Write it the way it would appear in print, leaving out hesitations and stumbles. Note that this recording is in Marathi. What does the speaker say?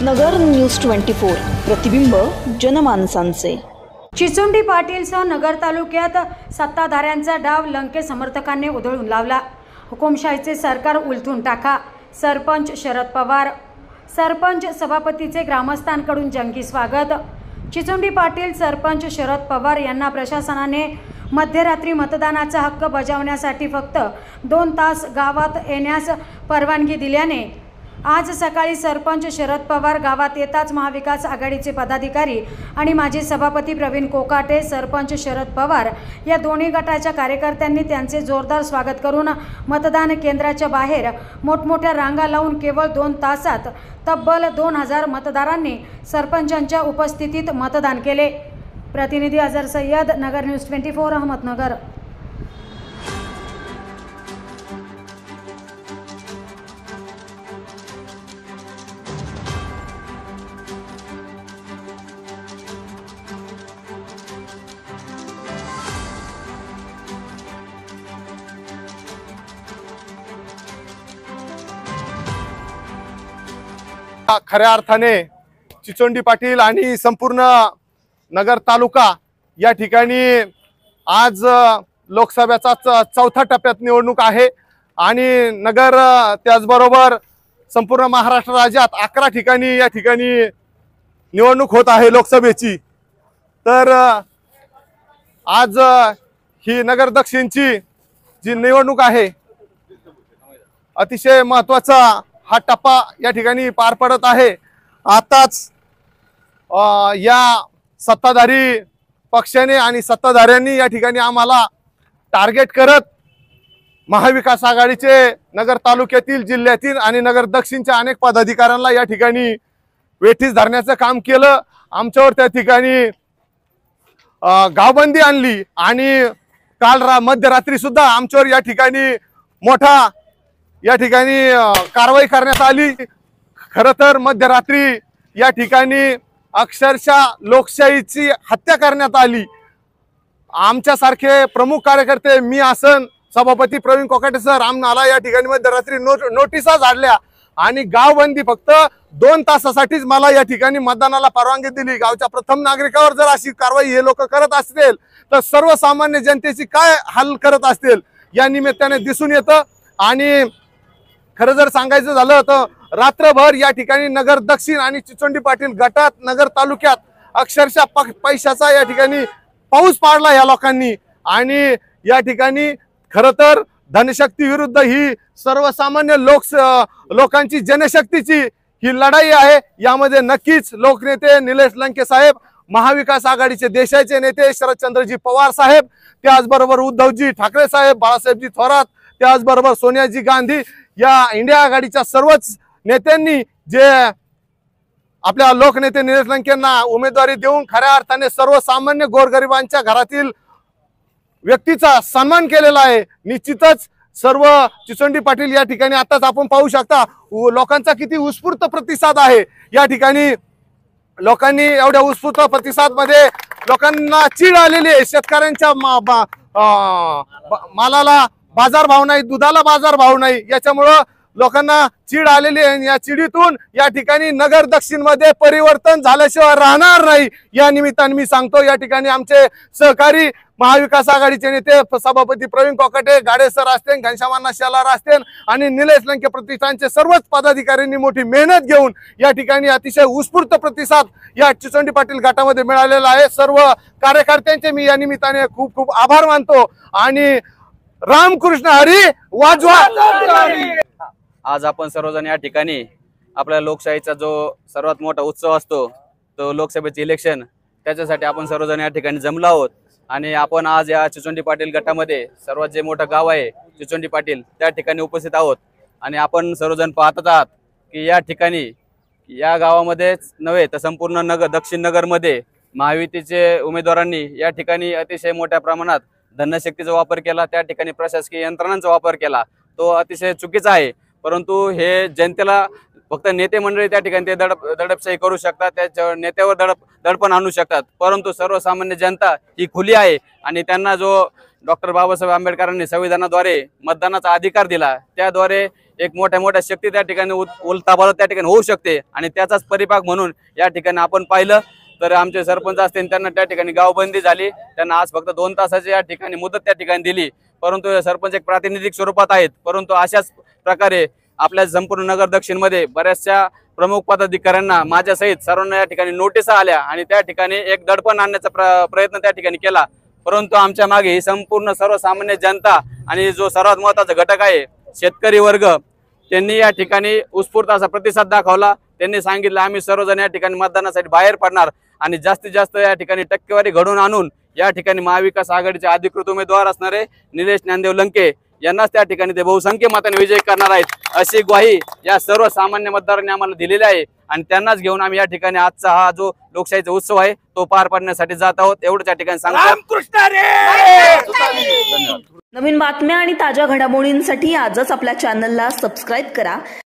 नगर न्यूज 24 प्रतिबिंब जनमानसांचे। चिचोंडी पाटीलसह नगर तालुक्यात सत्ताधाऱ्यांचा डाव लंके समर्थकांनी उधळून लावला। हुकुमशाहीचे सरकार उलथून टाका। सरपंच शरद पवार, सरपंच सभापतीचे ग्रामस्थांकडून जंगी स्वागत। चिचोंडी पाटील सरपंच शरद पवार यांना प्रशासनाने मध्यरात्री मतदानाचा हक्क बजावण्यासाठी फक्त 2 तास गावात येण्यास परवानगी दिल्याने आज सकाळी सरपंच शरद पवार गावात येताच महाविकास आघाडीचे पदाधिकारी आणि माजी सभापती प्रवीण कोकाटे, सरपंच शरद पवार या दोन्ही गटाच्या कार्यकर्त्यांनी त्यांचे जोरदार स्वागत करून मतदान केंद्राच्या बाहेर मोठमोठ्या रांगा लावून केवळ 2 तासात तब्बल 2000 मतदारांनी सरपंचांच्या उपस्थितीत मतदान केले। प्रतिनिधी अजहर सय्यद, नगर न्यूज 24, अहमदनगर। खऱ्या अर्थाने चिचोंडी पाटील आणि संपूर्ण नगर तालुका या ठिकाणी आज लोकसभेचा चौथ्या टप्प्यात निवडणूक आहे आणि नगर त्याचबरोबर संपूर्ण महाराष्ट्र राज्यात 11 ठिकाणी या ठिकाणी निवडणूक होत आहे लोकसभेची। तर आज ही नगर दक्षिणची जी निवडणूक आहे अतिशय महत्त्वाचा हा टप्पा या ठिकाणी पार पडत आहे। आताच या सत्ताधारी पक्षाने आणि सत्ताधाऱ्यांनी या ठिकाणी आम्हाला टार्गेट करत महाविकास आघाडीचे नगर तालुक्यातील, जिल्ह्यातील आणि नगर दक्षिणच्या अनेक पदाधिकाऱ्यांना या ठिकाणी वेठीस धरण्याचं काम केलं। आमच्यावर त्या ठिकाणी गावबंदी आणली आणि काल मध्यरात्री सुद्धा आमच्यावर या ठिकाणी मोठा या ठिकाणी कारवाई करण्यात आली। खरं तर मध्यरात्री या ठिकाणी अक्षरशः लोकशाहीची हत्या करण्यात आली। आमच्यासारखे प्रमुख कार्यकर्ते, मी आसन, सभापती प्रवीण कोकाटे सर, आम्हाला या ठिकाणी मध्यरात्री नोटिसा झाडल्या आणि गावबंदी फक्त 2 तासासाठीच मला या ठिकाणी मतदानाला परवानगी दिली। गावच्या प्रथम नागरिकावर जर अशी कारवाई हे लोक करत असतील तर सर्वसामान्य जनतेची काय हाल करत असतील या निमित्ताने दिसून येतं। आणि खरं जर सांगायचं झालं तर रात्रभर या ठिकाणी नगर दक्षिण आणि चिचोंडी पाटील गटात नगर तालुक्यात अक्षरशः पैशाचा या ठिकाणी पाऊस पाडला या लोकांनी। आणि या ठिकाणी खरं तर धनशक्ती विरुद्ध ही सर्वसामान्य लोकांची जनशक्तीची ही लढाई आहे। यामध्ये नक्कीच लोकनेते निलेश लंके साहेब, महाविकास आघाडीचे देशाचे नेते शरदचंद्रजी पवार साहेब, त्याचबरोबर उद्धवजी ठाकरे साहेब, बाळासाहेबजी थोरात, त्याचबरोबर सोनियाजी गांधी या इंडिया आघाडीच्या सर्वच नेत्यांनी जे आपल्या लोकनेते निलेश लंकेंना उमेदवारी देऊन खऱ्या अर्थाने सर्वसामान्य गोरगरिबांच्या घरातील व्यक्तीचा सन्मान केलेला आहे। निश्चितच सर्व चिचोंडी पाटील या ठिकाणी आताच आपण पाहू शकता लोकांचा किती उत्स्फूर्त प्रतिसाद आहे। या ठिकाणी लोकांनी एवढ्या उत्स्फूर्त प्रतिसाद मध्ये लोकांना चीड आलेली आहे। शेतकऱ्यांच्या मालाला बाजारभाव नाही, दुधाला बाजारभाव नाही, याच्यामुळं लोकांना चीड आलेली आहे। या चिडीतून या ठिकाणी नगर दक्षिण मध्ये परिवर्तन झाल्याशिवाय राहणार नाही। या निमित्ताने मी सांगतो या ठिकाणी आमचे सहकारी महाविकास आघाडीचे नेते सभापती प्रवीण कोकाटे, गाडे सर असतील, घनश्याम शेलार असतील आणि निलेश लंके प्रतिष्ठानचे सर्वच पदाधिकाऱ्यांनी मोठी मेहनत घेऊन या ठिकाणी अतिशय उत्स्फूर्त प्रतिसाद या चिचोंडी पाटील गटामध्ये मिळालेला आहे। सर्व कार्यकर्त्यांचे मी या निमित्ताने खूप खूप आभार मानतो आणि रामकृष्ण हरी वाजवा। आज आपण सर्वजण या ठिकाणी आपल्या लोकशाहीचा जो सर्वात मोठा उत्सव असतो तो लोकसभेचे इलेक्शन, त्याच्यासाठी आपण सर्वजण या ठिकाणी जमलो आहोत। आणि आपण आज या चिचोंडी पाटील गटामध्ये सर्वात जे मोठं गाव आहे चिचोंडी पाटील त्या ठिकाणी उपस्थित आहोत। आणि आपण सर्वजण पाहत आहात की या ठिकाणी या गावामध्येच नव्हे तर संपूर्ण दक्षिण नगरमध्ये महायुतीचे उमेदवारांनी या ठिकाणी अतिशय मोठ्या प्रमाणात धनशक्तीचा वापर केला, त्या ठिकाणी प्रशासकीय यंत्रणांचा वापर केला, तो अतिशय चुकीचा आहे। परंतु हे जनतेला फक्त नेते मंडळी त्या ठिकाणी ते दडपशाही करू शकतात, त्या नेत्यावर दडपण आणू शकतात, परंतु सर्वसामान्य जनता ही खुली आहे आणि त्यांना जो डॉक्टर बाबासाहेब आंबेडकरांनी संविधानाद्वारे मतदानाचा अधिकार दिला, त्याद्वारे एक मोठ्या मोठ्या शक्ती त्या ठिकाणी उलथापालथ त्या ठिकाणी होऊ शकते आणि त्याचाच परिपाक म्हणून या ठिकाणी आपण पाहिलं तर आमचे सरपंच असतील त्यांना त्या ठिकाणी गावबंदी झाली, त्यांना आज फक्त 2 तासाची या ठिकाणी मुदत त्या ठिकाणी दिली, परंतु सरपंच एक प्रातिनिधिक स्वरूपात आहेत। परंतु अशाच प्रकारे आपल्या संपूर्ण नगर दक्षिण मध्ये बऱ्याचशा प्रमुख पदाधिकाऱ्यांना माझ्यासहित सर्वांना या ठिकाणी नोटीस आल्या आणि त्या ठिकाणी एक दडपण आणण्याचा प्रयत्न त्या ठिकाणी केला, परंतु आमच्या मागे ही संपूर्ण सर्वसामान्य जनता आणि जो सर्वात महत्त्वाचा घटक आहे शेतकरी वर्ग, त्यांनी या ठिकाणी उत्स्फूर्त असा प्रतिसाद दाखवला। त्यांनी सांगितलं आम्ही सर्वजण या ठिकाणी मतदानासाठी बाहेर पडणार आणि जास्तीत जास्त या ठिकाणी टक्केवारी घडवून आणून या ठिकाणी महाविकास आघाडीचे अधिकृत उमेदवार असणारे निलेश ज्ञानदेव लंके यांनाच त्या ठिकाणी ते बहुसंख्य मताने विजय करणार आहेत, अशी ग्वाही या सर्व सामान्य मतदारांनी आम्हाला दिलेली आहे आणि त्यांनाच घेऊन आम्ही या ठिकाणी आजचा हा जो लोकशाहीचा उत्सव आहे तो पार पाडण्यासाठी जात आहोत, एवढंच या ठिकाणी सांगतो। नवीन बातम्या आणि ताज्या घडामोडींसाठी आजच आपल्या चॅनलला सबस्क्राईब करा।